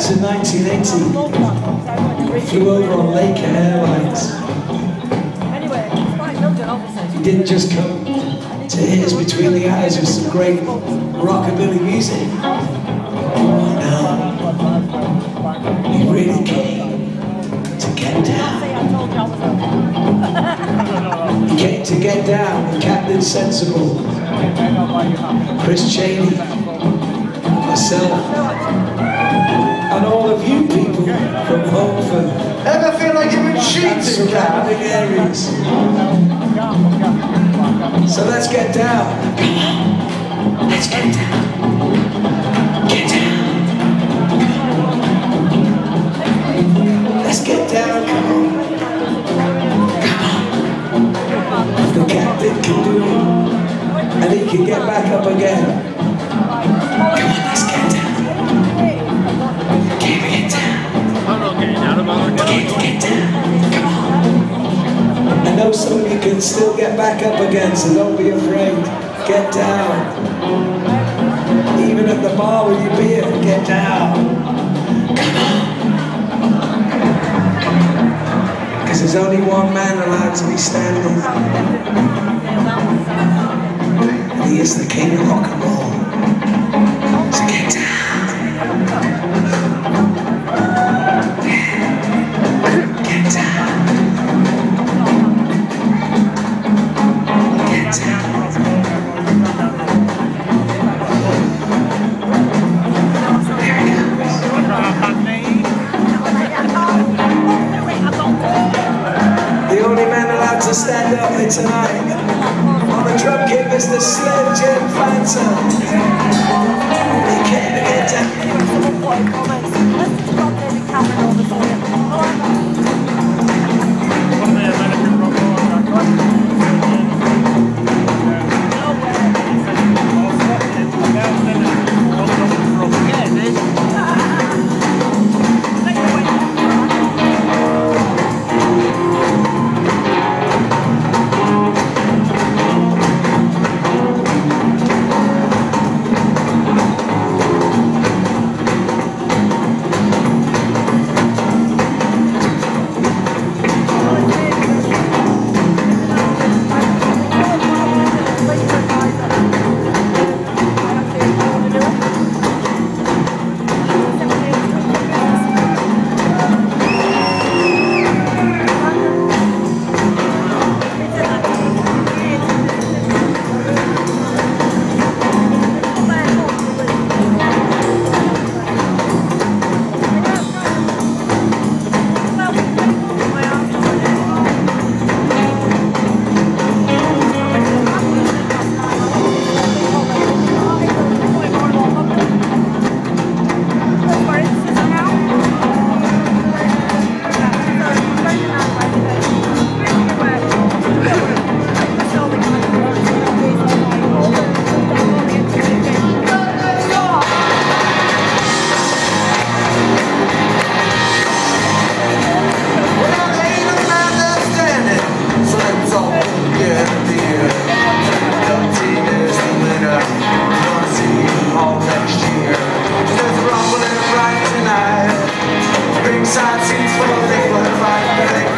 in 1980, flew over on Laker Airlines. He didn't just come to his Between the Eyes with some great rockabilly music. No, he really came to get down. He came to get down with Captain Sensible, Chris Cheney, myself, and all of you people from Holmfirth. Ever feel like you've been cheated? Surrounding areas. So let's get down. Let's get down. Get down. Let's get down, come on. Come on. If the captain can do it, and he can get back up again. Come on, let's get down. Get down. Get down. Come on. I know some of you can still get back up again, so don't be afraid. Get down. Even at the bar with your beer, get down. Come on. Because there's only one man allowed to be standing. And he is the king of rock and roll. So get down. Get down. The only man allowed to stand up here tonight on the drum kit is the Slim Jim Phantom. He came to get down. Side seats full of things, but right,